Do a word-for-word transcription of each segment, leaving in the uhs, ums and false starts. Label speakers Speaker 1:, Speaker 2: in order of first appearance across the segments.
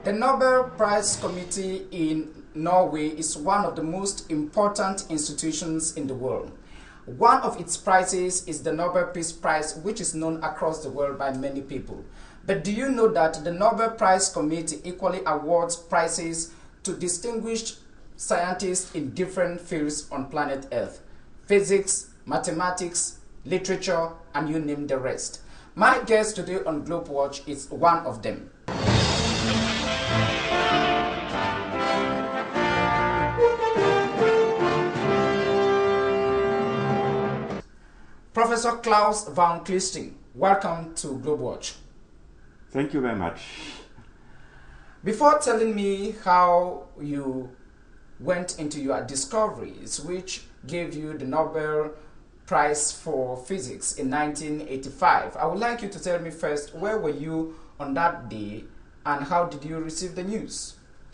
Speaker 1: The Nobel Prize Committee in Norway is one of the most important institutions in the world. One of its prizes is the Nobel Peace Prize, which is known across the world by many people. But do you know that the Nobel Prize Committee equally awards prizes to distinguished scientists in different fields on planet Earth? Physics, mathematics, literature, and you name the rest. My guest today on Globe Watch is one of them. Professor Klaus van Klisting, welcome to Globe Watch.
Speaker 2: Thank you very much.
Speaker 1: Before telling me how you went into your discoveries, which gave you the Nobel Prize for Physics in nineteen eighty-five, I would like you to tell me first, where were you on that day and how did you receive the news?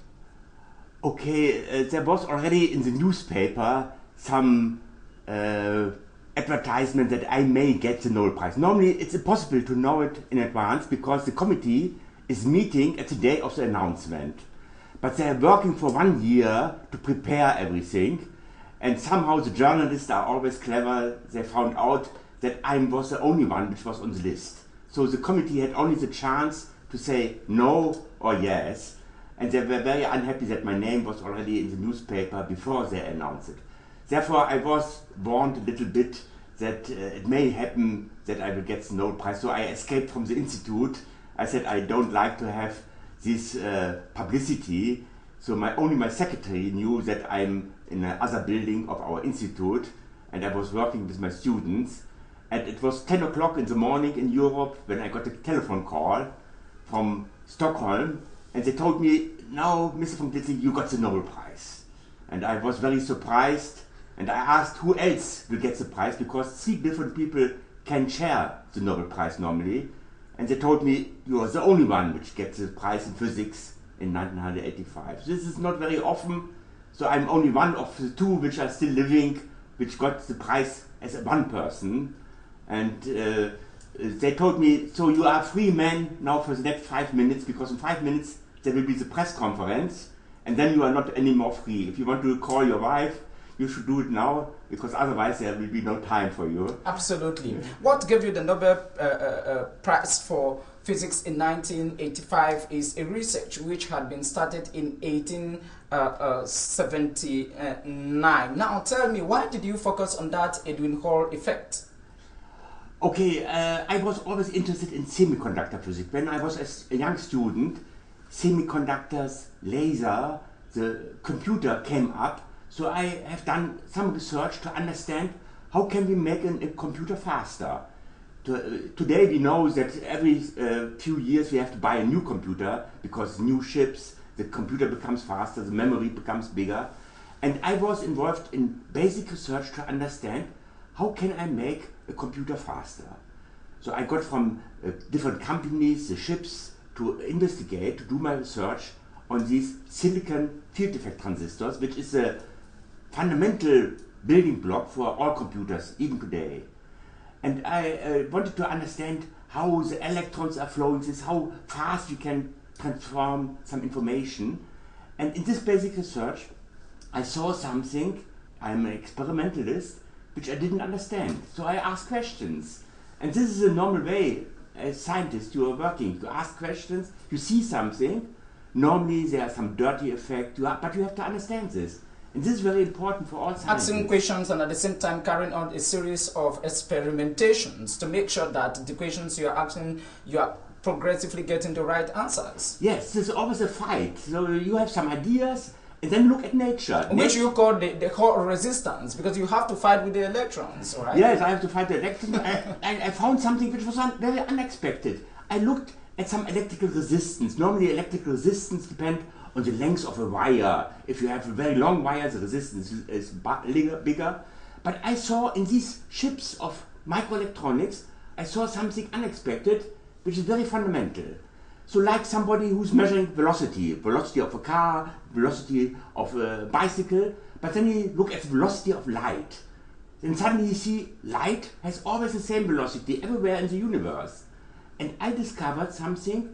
Speaker 2: Okay, uh, there was already in the newspaper some uh, advertisement that I may get the Nobel Prize. Normally it's impossible to know it in advance because the committee is meeting at the day of the announcement. But they are working for one year to prepare everything, and somehow the journalists are always clever. They found out that I was the only one which was on the list. So the committee had only the chance to say no or yes, and they were very unhappy that my name was already in the newspaper before they announced it. Therefore, I was warned a little bit that uh, it may happen that I will get the Nobel Prize. So I escaped from the institute. I said I don't like to have this uh, publicity. So my only my secretary knew that I'm in another building of our institute, and I was working with my students. And it was ten o'clock in the morning in Europe when I got a telephone call from Stockholm, and they told me, "Now, Mister von Klisting, you got the Nobel Prize." And I was very surprised. And I asked who else will get the prize, because three different people can share the Nobel Prize normally. And they told me, you are the only one which gets the prize in physics in nineteen eighty-five. This is not very often, so I'm only one of the two which are still living, which got the prize as a one person. And uh, they told me, so you are a free man now for the next five minutes, because in five minutes there will be the press conference, and then you are not anymore free. If you want to call your wife, you should do it now, because otherwise there will be no time for you.
Speaker 1: Absolutely. What gave you the Nobel uh, uh, Prize for Physics in nineteen eighty-five is a research which had been started in eighteen seventy-nine. Now tell me, why did you focus on that Edwin Hall effect?
Speaker 2: Okay, uh, I was always interested in semiconductor physics. When I was a young student, semiconductors, laser, the computer came up. So I have done some research to understand how can we make an, a computer faster. To, uh, today we know that every uh, few years we have to buy a new computer because new chips, the computer becomes faster, the memory becomes bigger. And I was involved in basic research to understand how can I make a computer faster. So I got from uh, different companies the chips to investigate, to do my research on these silicon field effect transistors, which is a fundamental building block for all computers, even today. And I uh, wanted to understand how the electrons are flowing, this, how fast you can transform some information. And in this basic research, I saw something, I'm an experimentalist, which I didn't understand. So I asked questions. And this is a normal way, as scientists, you are working. You ask questions, you see something. Normally there are some dirty effect, you are, but you have to understand this. And this is very important for all scientists.
Speaker 1: Asking questions and at the same time carrying on a series of experimentations to make sure that the questions you are asking, you are progressively getting the right answers.
Speaker 2: Yes, there's always a fight. So you have some ideas and then look at nature.
Speaker 1: Which nature. You call the, the Hall resistance, because you have to fight with the electrons, right?
Speaker 2: Yes, I have to fight the electrons. I, I found something which was un very unexpected. I looked at some electrical resistance. Normally electrical resistance depends on the length of a wire. If you have a very long wire, the resistance is bigger. But I saw in these chips of microelectronics, I saw something unexpected, which is very fundamental. So like somebody who's measuring velocity, velocity of a car, velocity of a bicycle, but then you look at the velocity of light. Then suddenly you see light has always the same velocity everywhere in the universe. And I discovered something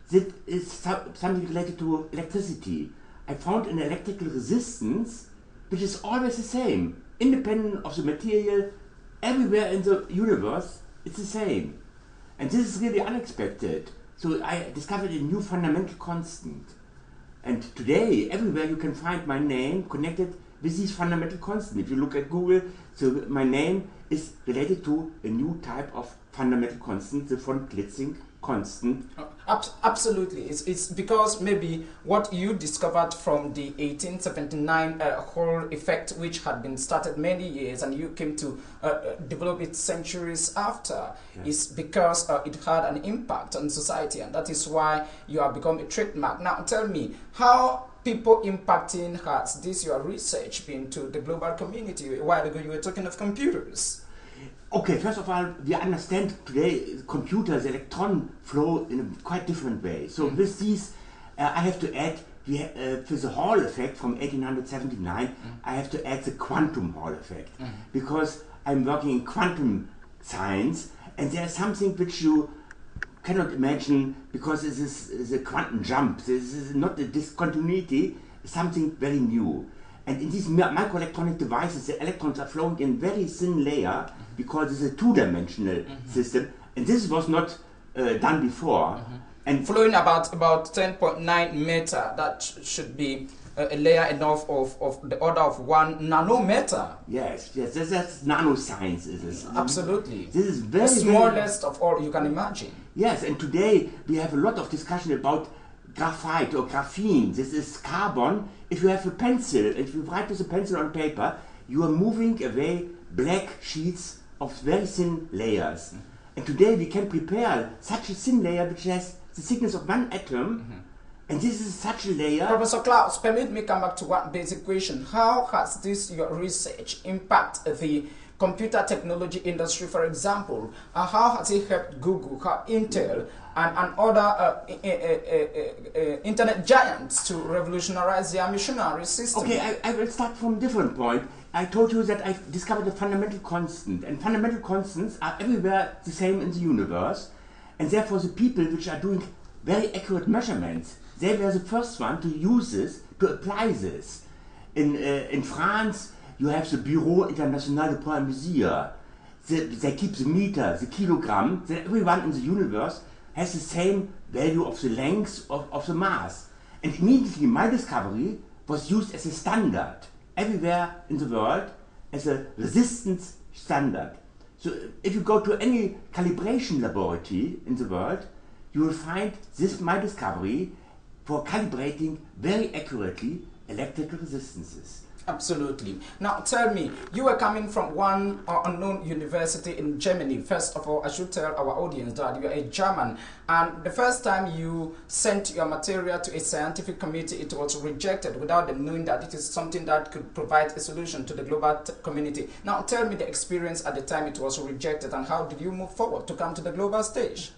Speaker 2: that is so, something related to electricity. I found an electrical resistance which is always the same, independent of the material, everywhere in the universe, it's the same. And this is really unexpected. So I discovered a new fundamental constant. And today, everywhere you can find my name connected with this fundamental constant. If you look at Google, so my name is related to a new type of fundamental constant, the von Klitzing constant.
Speaker 1: Uh, absolutely. It's, it's because maybe what you discovered from the eighteen seventy-nine uh, Hall effect, which had been started many years and you came to uh, develop it centuries after, yeah. is because uh, it had an impact on society, and that is why you have become a trademark. Now tell me, how people impacting has this your research been to the global community? A while ago you were talking of computers.
Speaker 2: Okay, first of all, we understand today computers, electron flow in a quite different way. So mm-hmm. with these, uh, I have to add, we ha uh, for the Hall effect from eighteen seventy-nine, mm-hmm. I have to add the quantum Hall effect. Mm-hmm. Because I'm working in quantum science, and there's something which you cannot imagine, because this is a quantum jump. This is not a discontinuity, something very new. And in these microelectronic devices, the electrons are flowing in very thin layer, mm-hmm. because it's a two-dimensional mm-hmm. system, and this was not uh, done before. Mm-hmm. And
Speaker 1: flowing about about ten point nine meter, that sh should be uh, a layer enough of, of the order of one nanometer.
Speaker 2: Yes, yes, that's, that's nanoscience. Is this?
Speaker 1: Absolutely.
Speaker 2: This is very
Speaker 1: the smallest very, of all you can imagine.
Speaker 2: Yes, and today we have a lot of discussion about graphite or graphene. This is carbon. If you have a pencil, if you write with a pencil on paper, you are moving away black sheets of very thin layers. Mm-hmm. And today we can prepare such a thin layer which has the thickness of one atom, mm-hmm. and this is such a layer.
Speaker 1: Professor Klaus, permit me come back to one basic question. How has this your research impacted the computer technology industry, for example? Uh, how has it helped Google, how Intel, and, and other uh, uh, uh, uh, uh, internet giants to revolutionize their machinery system?
Speaker 2: Okay, I, I will start from a different point. I told you that I discovered a fundamental constant, and fundamental constants are everywhere the same in the universe, and therefore the people which are doing very accurate measurements, they were the first one to use this, to apply this. In, uh, in France, you have the Bureau International de Poids Mesure. They, they keep the meter, the kilogram, that everyone in the universe has the same value of the length of, of the mass. And immediately my discovery was used as a standard everywhere in the world, as a resistance standard. So if you go to any calibration laboratory in the world, you will find this my discovery for calibrating very accurately electrical resistances.
Speaker 1: Absolutely. Now tell me, you were coming from one uh, unknown university in Germany. First of all, I should tell our audience that you are a German, and the first time you sent your material to a scientific committee, it was rejected without them knowing that it is something that could provide a solution to the global community. Now tell me the experience at the time it was rejected, and how did you move forward to come to the global stage?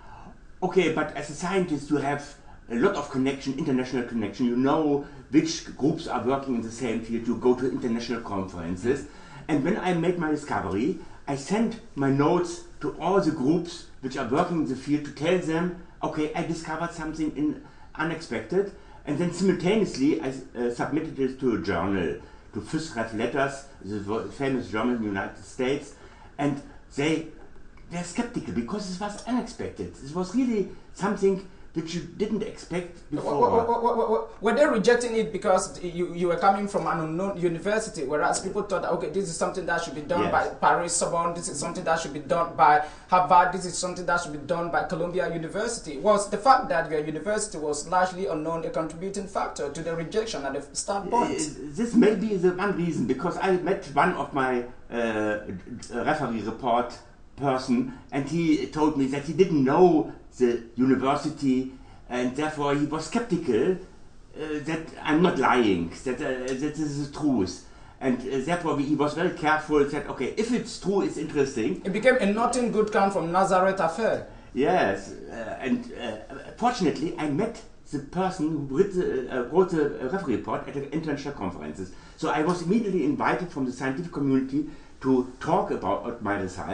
Speaker 2: Okay, but as a scientist you have a lot of connection, international connection. You know which groups are working in the same field. You go to international conferences. And when I made my discovery, I sent my notes to all the groups which are working in the field to tell them, okay, I discovered something in unexpected. And then simultaneously, I uh, submitted it to a journal, to Physref Letters, the famous journal in the United States. And they were skeptical because this was unexpected. This was really something which you didn't expect before.
Speaker 1: What, what, what, what, were they rejecting it because you, you were coming from an unknown university, whereas people thought that, okay, this is something that should be done yes. by Paris Sorbonne, this is something that should be done by Harvard, this is something that should be done by Columbia University? Was the fact that your university was largely unknown a contributing factor to the rejection at the start point? Uh,
Speaker 2: this may be the one reason, because I met one of my uh, referee report person, and he told me that he didn't know the university, and therefore he was skeptical uh, that I'm not lying, that, uh, that this is the truth. And uh, therefore he was very careful, that okay, if it's true, it's interesting.
Speaker 1: It became a nothing good come from Nazareth affair.
Speaker 2: Yes, uh, and uh, fortunately I met the person who wrote the, uh, wrote the referee report at the international conferences. So I was immediately invited from the scientific community to talk about my results.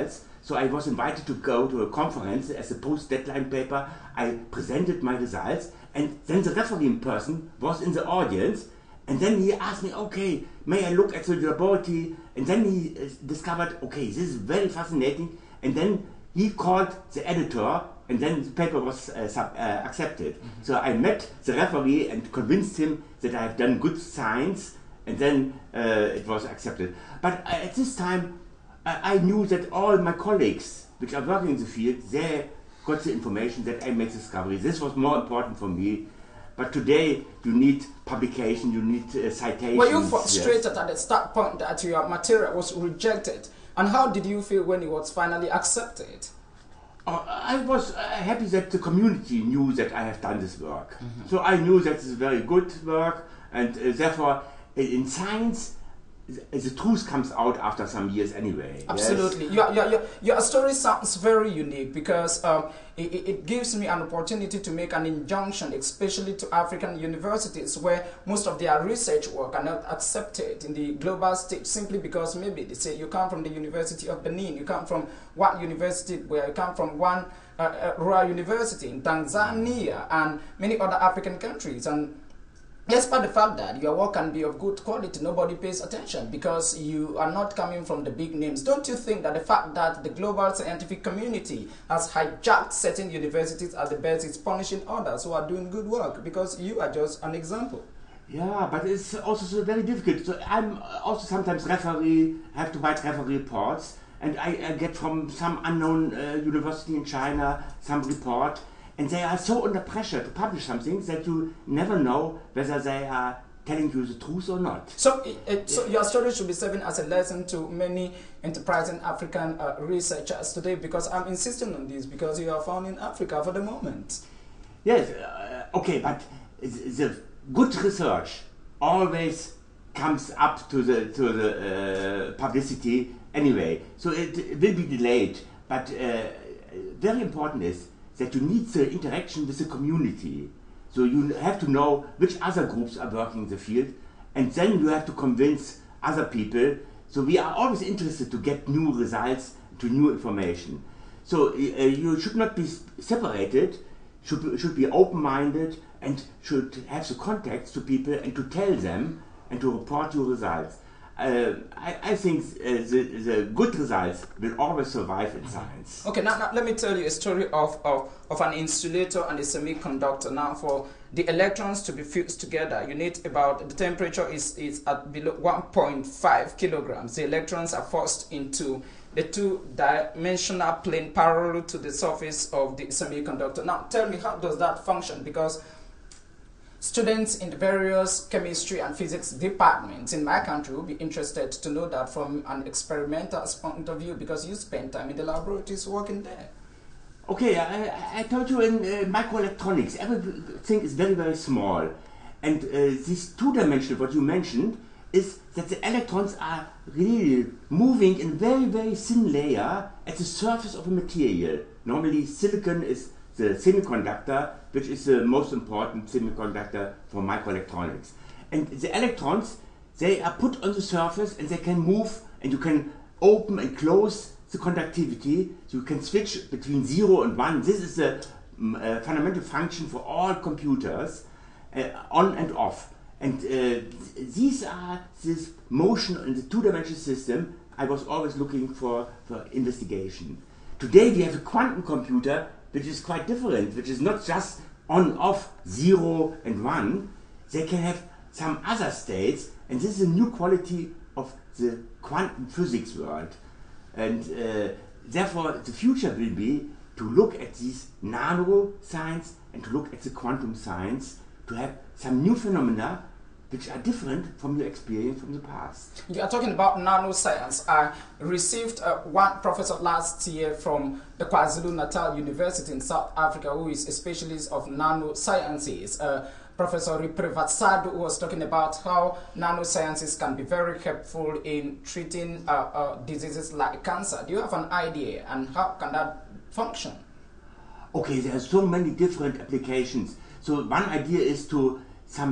Speaker 2: So I was invited to go to a conference as a post-deadline paper. I presented my results, and then the refereeing person was in the audience, and then he asked me, okay, may I look at the laboratory? And then he uh, discovered, okay, this is very fascinating, and then he called the editor, and then the paper was uh, sub, uh, accepted. Mm-hmm. So I met the referee and convinced him that I have done good science, and then uh, it was accepted. But uh, at this time, uh, I knew that all my colleagues, which are working in the field, they got the information that I made discoveries. This was more important for me. But today, you need publication, you need uh, citations.
Speaker 1: Were you frustrated
Speaker 2: yes.
Speaker 1: at the start point that your material was rejected? And how did you feel when it was finally accepted?
Speaker 2: Uh, I was uh, happy that the community knew that I have done this work. Mm-hmm. So I knew that it's very good work, and uh, therefore, in science, the truth comes out after some years anyway.
Speaker 1: Absolutely.
Speaker 2: Yes?
Speaker 1: Your, your, your, your story sounds very unique because um, it, it gives me an opportunity to make an injunction, especially to African universities where most of their research work are not accepted in the global stage simply because maybe they say you come from the University of Benin, you come from one university where you come from one uh, uh, rural university in Tanzania and many other African countries. And despite the fact that your work can be of good quality, nobody pays attention because you are not coming from the big names. Don't you think that the fact that the global scientific community has hijacked certain universities at the best is punishing others who are doing good work because you are just an example?
Speaker 2: Yeah, but it's also so very difficult. So I'm also sometimes referee, have to write referee reports, and I, I get from some unknown uh, university in China some report. And they are so under pressure to publish something that you never know whether they are telling you the truth or not.
Speaker 1: So, it, so your story should be serving as a lesson to many enterprising African uh, researchers today, because I'm insisting on this because you are found in Africa for the moment.
Speaker 2: Yes, uh, okay, but the good research always comes up to the to the uh, publicity anyway, so it, it will be delayed. But uh, very important is that you need the interaction with the community. So you have to know which other groups are working in the field, and then you have to convince other people. So we are always interested to get new results, to new information. So uh, you should not be separated, should, should be open-minded, and should have the contacts to people and to tell them and to report your results. Uh, I, I think uh, the, the good results will always survive in science.
Speaker 1: Okay, now, now let me tell you a story of, of, of an insulator and a semiconductor. Now, for the electrons to be fused together, you need about, the temperature is, is at below one point five kilograms. The electrons are forced into the two-dimensional plane parallel to the surface of the semiconductor. Now, tell me, how does that function? Because students in the various chemistry and physics departments in my country will be interested to know that from an experimental's point of view, because you spend time in the laboratories working there.
Speaker 2: Okay, I, I told you in uh, microelectronics, everything is very, very small. And uh, this two-dimensional, what you mentioned, is that the electrons are really moving in a very, very thin layer at the surface of a material. Normally, silicon is the semiconductor, which is the most important semiconductor for microelectronics. And the electrons, they are put on the surface and they can move, and you can open and close the conductivity, so you can switch between zero and one. This is a um, uh, fundamental function for all computers, uh, on and off. And uh, these are this motion in the two-dimensional system I was always looking for, for investigation. Today we have a quantum computer which is quite different, which is not just on, off, zero and one. They can have some other states, and this is a new quality of the quantum physics world. And uh, therefore the future will be to look at these nano science and to look at the quantum science, to have some new phenomena which are different from your experience from the past.
Speaker 1: You are talking about nanoscience. I received uh, one professor last year from the KwaZulu-Natal University in South Africa who is a specialist of nanosciences. Uh, Professor Riprevatsadu was talking about how nanosciences can be very helpful in treating uh, uh, diseases like cancer. Do you have an idea, and how can that function?
Speaker 2: Okay, there are so many different applications. So one idea is to some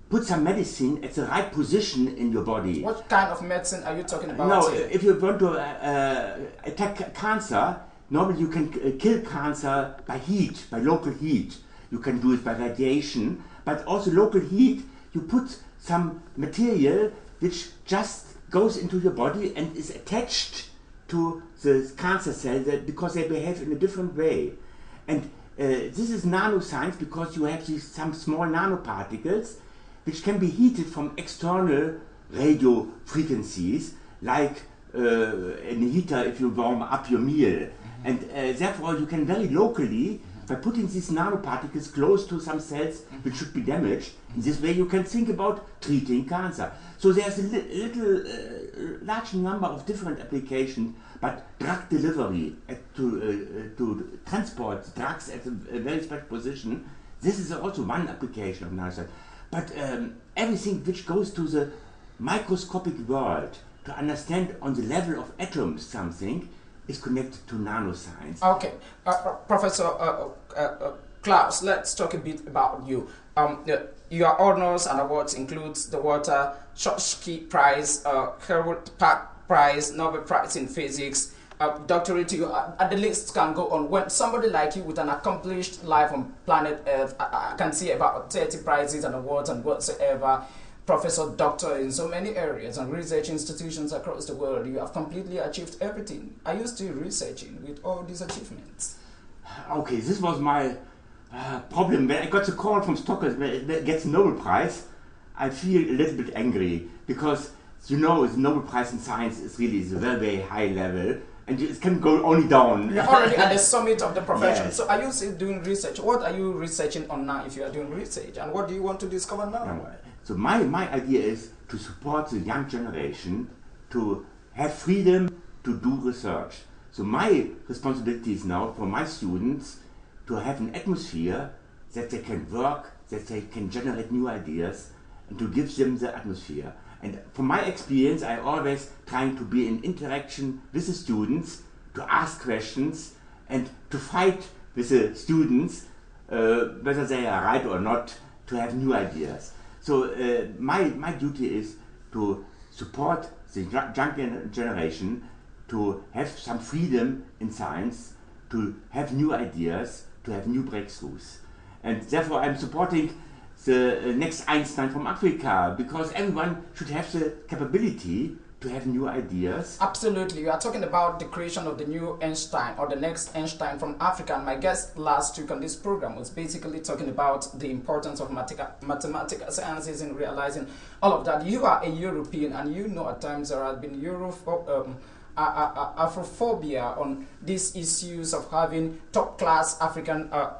Speaker 2: put some medicine at the right position in your body.
Speaker 1: What kind of medicine are you talking about?
Speaker 2: No,
Speaker 1: here?
Speaker 2: if you want to uh, attack cancer, normally you can uh, kill cancer by heat, by local heat. You can do it by radiation, but also local heat, you put some material which just goes into your body and is attached to the cancer cell that, because they behave in a different way. And uh, this is nanoscience because you have these some small nanoparticles which can be heated from external radio frequencies, like uh, in a heater if you warm up your meal. Mm-hmm. And uh, therefore you can very locally, by putting these nanoparticles close to some cells which should be damaged, in this way you can think about treating cancer. So there's a li little, uh, large number of different applications, but drug delivery at, to, uh, to transport drugs at a, a very special position, this is also one application of nanoscience. But um, everything which goes to the microscopic world, to understand on the level of atoms something, is connected to nanoscience.
Speaker 1: Okay, uh, uh, Professor uh, uh, uh, Klaus, let's talk a bit about you. Um, uh, your honors and awards includes the Walter Schottky Prize, uh, Herwood Park Prize, Nobel Prize in Physics, uh, doctorate. You, uh, and the list can go on. When somebody like you with an accomplished life on planet Earth, I, I can see about thirty prizes and awards and whatsoever. Professor, doctor in so many areas and research institutions across the world. You have completely achieved everything. Are you still researching with all these achievements?
Speaker 2: Okay, this was my uh, problem. When I got the call from Stockholm that gets Nobel Prize, I feel a little bit angry because, you know, the Nobel Prize in Science is really a very, very high level and it can go only down.
Speaker 1: You're already at the summit of the profession.
Speaker 2: Yes.
Speaker 1: So are you still doing research? What are you researching on now if you are doing research? And what do you want to discover now?
Speaker 2: No, so my, my idea is to support the young generation to have freedom to do research. So my responsibility is now for my students to have an atmosphere that they can work, that they can generate new ideas, and to give them the atmosphere. And from my experience, I always trying to be in interaction with the students, to ask questions, and to fight with the students, uh, whether they are right or not, to have new ideas. So uh, my, my duty is to support the young generation to have some freedom in science, to have new ideas, to have new breakthroughs. And therefore I'm supporting the next Einstein from Africa, because everyone should have the capability to have new ideas.
Speaker 1: Absolutely. You are talking about the creation of the new Einstein or the next Einstein from Africa. And my guest last week on this program was basically talking about the importance of mathematical sciences in realizing all of that. You are a European and you know at times there has been Euro, um, uh, uh, uh, Afrophobia on these issues of having top-class African uh,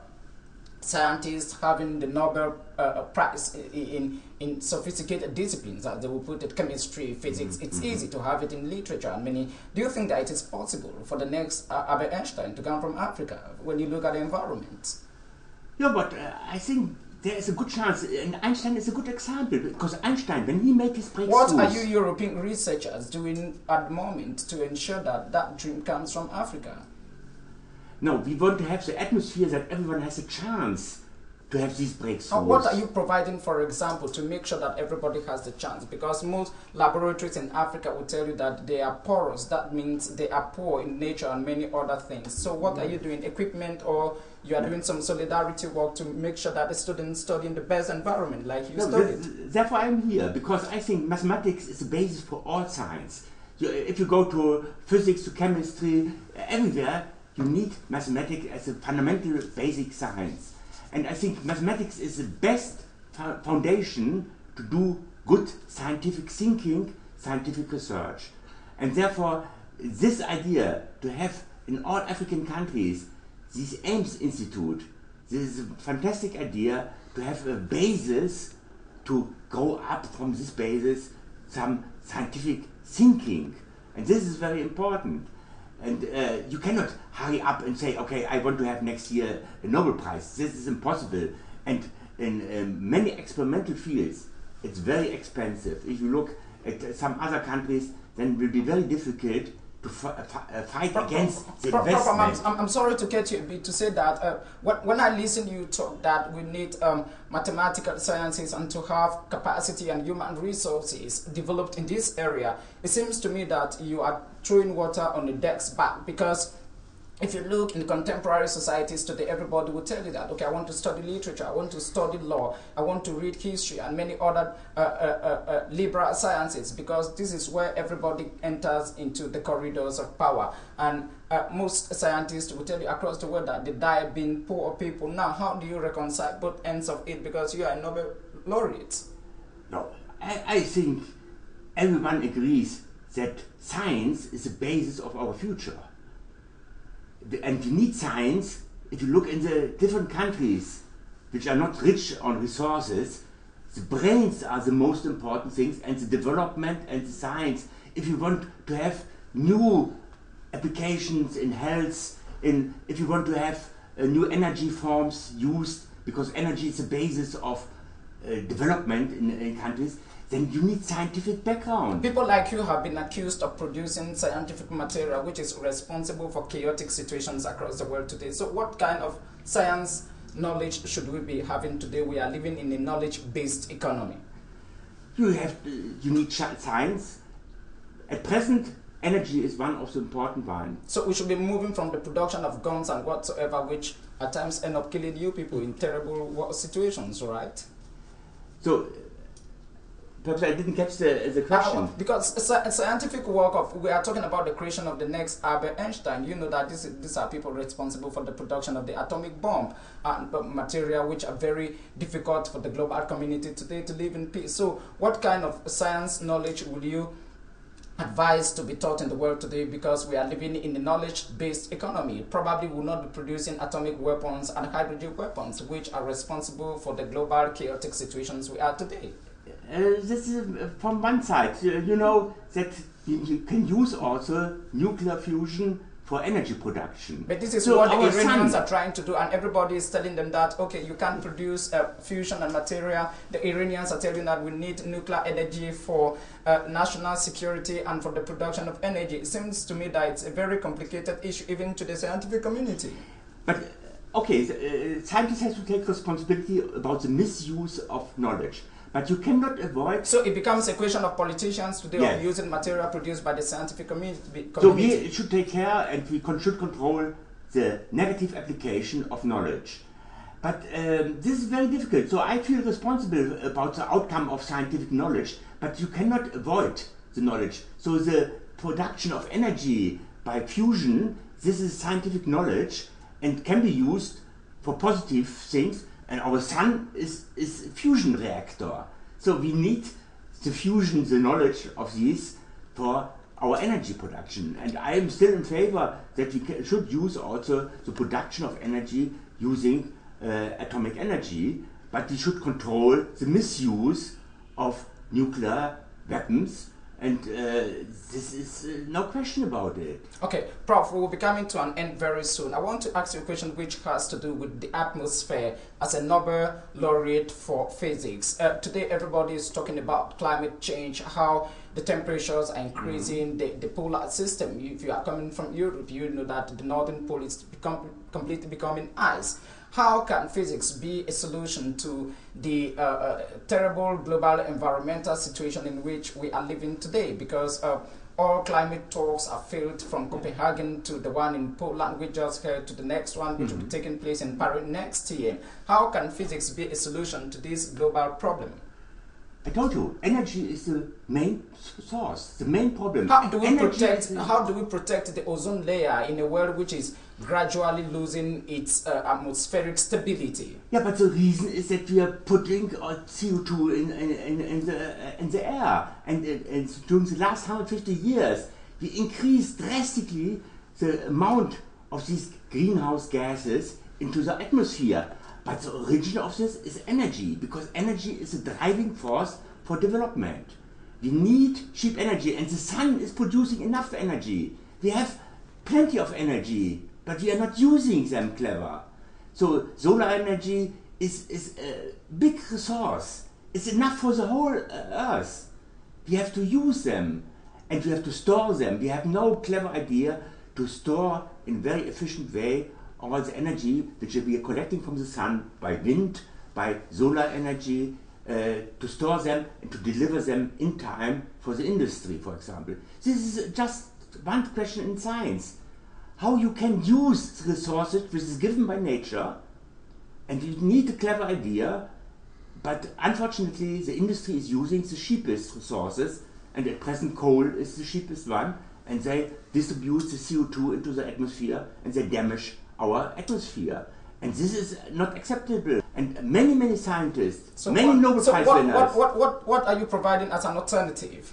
Speaker 1: scientists having the Nobel uh, Prize in, in sophisticated disciplines, as they will put it, chemistry, physics. Mm-hmm. It's mm-hmm. easy to have it in literature and many. Do you think that it is possible for the next uh, Albert Einstein to come from Africa when you look at the environment?
Speaker 2: Yeah, but uh, I think there is a good chance, and Einstein is a good example, because Einstein, when he made his breakthroughs...
Speaker 1: What are you European researchers doing at the moment to ensure that that dream comes from Africa?
Speaker 2: No, we want to have the atmosphere that everyone has a chance to have these breakthroughs.
Speaker 1: And what are you providing, for example, to make sure that everybody has the chance? Because most laboratories in Africa will tell you that they are porous. That means they are poor in nature and many other things. So what are you doing? Equipment, or you are doing some solidarity work to make sure that the students study in the best environment like you
Speaker 2: no,
Speaker 1: studied?
Speaker 2: Therefore I'm here, because I think mathematics is the basis for all science. You, if you go to physics, to chemistry, everywhere, you need mathematics as a fundamental basic science. And I think mathematics is the best foundation to do good scientific thinking, scientific research. And therefore, this idea to have in all African countries this Ames Institute, this is a fantastic idea to have a basis to grow up from this basis some scientific thinking. And this is very important. And uh, you cannot hurry up and say, okay, I want to have next year a Nobel Prize. This is impossible. And in um, many experimental fields, it's very expensive. If you look at uh, some other countries, then it will be very difficult to f uh, fight
Speaker 1: Pro
Speaker 2: against the
Speaker 1: Pro
Speaker 2: investment.
Speaker 1: I'm, I'm sorry to get you a bit to say that. Uh, when, when I listen to you talk that we need um, mathematical sciences and to have capacity and human resources developed in this area, it seems to me that you are throwing water on the deck's back, because if you look in contemporary societies today, everybody will tell you that, okay, I want to study literature, I want to study law, I want to read history and many other uh, uh, uh, uh, liberal sciences, because this is where everybody enters into the corridors of power. And uh, most scientists will tell you across the world that they die being poor people. Now, how do you reconcile both ends of it, because you are a Nobel laureate?
Speaker 2: No, I, I think everyone agrees that science is the basis of our future. And you need science. If you look in the different countries which are not rich on resources, the brains are the most important things, and the development and the science. If you want to have new applications in health, in if you want to have uh, new energy forms used, because energy is the basis of uh, development in, in countries, then you need scientific background.
Speaker 1: People like you have been accused of producing scientific material which is responsible for chaotic situations across the world today. So what kind of science knowledge should we be having today? We are living in a knowledge-based economy.
Speaker 2: You have to, you need science. At present, energy is one of the important ones.
Speaker 1: So we should be moving from the production of guns and whatsoever, which at times end up killing you people in terrible war situations, right?
Speaker 2: So, perhaps I didn't catch the, the question.
Speaker 1: Uh, because scientific work of, we are talking about the creation of the next Albert Einstein. You know that this, these are people responsible for the production of the atomic bomb and material which are very difficult for the global community today to live in peace. So what kind of science knowledge will you advise to be taught in the world today, because we are living in a knowledge-based economy? Probably will not be producing atomic weapons and hydrogen weapons, which are responsible for the global chaotic situations we are today.
Speaker 2: Uh, this is uh, from one side. Uh, you know that you, you can use also nuclear fusion for energy production.
Speaker 1: But this is
Speaker 2: so
Speaker 1: what the
Speaker 2: our
Speaker 1: Iranians
Speaker 2: sun,
Speaker 1: are trying to do, and everybody is telling them that, okay, you can't produce uh, fusion and material. The Iranians are telling that we need nuclear energy for uh, national security and for the production of energy. It seems to me that it's a very complicated issue even to the scientific community.
Speaker 2: But okay, the, uh, scientists have to take responsibility about the misuse of knowledge. But you cannot avoid...
Speaker 1: So it becomes a question of politicians today
Speaker 2: yes.
Speaker 1: of using material produced by the scientific community. community.
Speaker 2: So we should take care, and we con should control the negative application of knowledge. But um, this is very difficult. So I feel responsible about the outcome of scientific knowledge, but you cannot avoid the knowledge. So the production of energy by fusion, this is scientific knowledge and can be used for positive things. And our sun is, is a fusion reactor. So we need to fusion the knowledge of these for our energy production. And I am still in favor that we can, should use also the production of energy using uh, atomic energy, but we should control the misuse of nuclear weapons. And uh, this is uh, no question about it.
Speaker 1: Okay, Prof, we will be coming to an end very soon. I want to ask you a question which has to do with the atmosphere as a Nobel laureate for physics. Uh, today, everybody is talking about climate change, how the temperatures are increasing, mm-hmm. the, the polar system. If you are coming from Europe, you know that the northern pole is become, completely becoming ice. How can physics be a solution to the uh, uh, terrible global environmental situation in which we are living today? Because uh, all climate talks are failed, from Copenhagen to the one in Poland we just heard, to the next one which mm-hmm. will be taking place in Paris next year. How can physics be a solution to this global problem?
Speaker 2: I told you, energy is the main source, the main problem.
Speaker 1: How do we
Speaker 2: energy
Speaker 1: protect? How do we protect the ozone layer in a world which is gradually losing its uh, atmospheric stability?
Speaker 2: Yeah, but the reason is that we are putting uh, C O two in, in, in, in, the, uh, in the air. And, and, and during the last one hundred fifty years, we increased drastically the amount of these greenhouse gases into the atmosphere. But the origin of this is energy, because energy is a driving force for development. We need cheap energy, and the sun is producing enough energy. We have plenty of energy, but we are not using them clever. So solar energy is, is a big resource. It's enough for the whole uh, earth. We have to use them. and you have to store them. We have no clever idea to store in a very efficient way all the energy which we are collecting from the sun by wind, by solar energy, uh, to store them and to deliver them in time for the industry, for example. This is just one question in science. How you can use the resources which is given by nature, and you need a clever idea, but unfortunately the industry is using the cheapest resources, and at present coal is the cheapest one, and they distribute the C O two into the atmosphere and they damage our atmosphere. And this is not acceptable. And many, many scientists,
Speaker 1: so
Speaker 2: many
Speaker 1: what,
Speaker 2: Nobel
Speaker 1: so
Speaker 2: Prize
Speaker 1: what,
Speaker 2: winners.
Speaker 1: What, what, what, what are you providing as an alternative?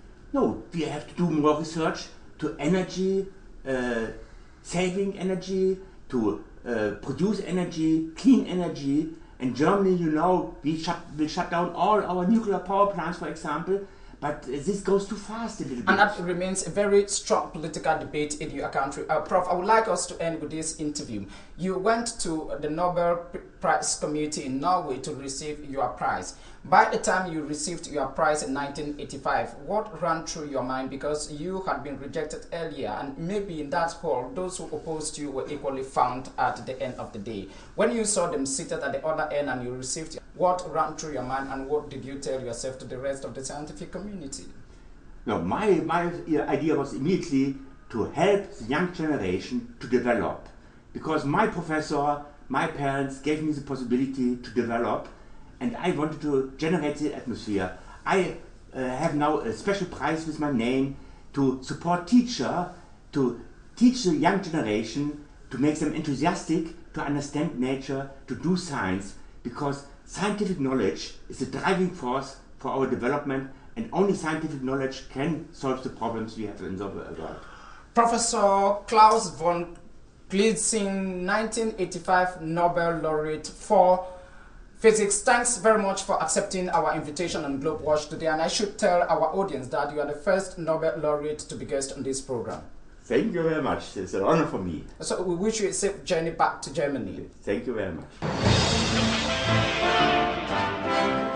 Speaker 2: No, we have to do more research to energy, uh, saving energy, to uh, produce energy, clean energy. In Germany, you know, we shut, will shut down all our nuclear power plants, for example, but uh, this goes too fast a little bit.
Speaker 1: And that remains a very strong political debate in your country. Uh, Prof, I would like us to end with this interview. You went to the Nobel Prize Committee in Norway to receive your prize. By the time you received your prize in nineteen eighty-five, what ran through your mind? Because you had been rejected earlier, and maybe in that hall, those who opposed you were equally found at the end of the day. When you saw them seated at the other end and you received, what ran through your mind, and what did you tell yourself to the rest of the scientific community?
Speaker 2: No, my, my idea was immediately to help the young generation to develop. Because my professor, my parents gave me the possibility to develop, and I wanted to generate the atmosphere. I uh, have now a special prize with my name to support teacher, to teach the young generation, to make them enthusiastic, to understand nature, to do science, because scientific knowledge is the driving force for our development, and only scientific knowledge can solve the problems we have in the world.
Speaker 1: Professor Klaus von Gliensing, nineteen eighty-five Nobel laureate for physics, thanks very much for accepting our invitation on Globe Watch today, and I should tell our audience that you are the first Nobel laureate to be guest on this program.
Speaker 2: Thank you very much. It's an honor for me.
Speaker 1: So we wish you a safe journey back to Germany.
Speaker 2: Thank you very much.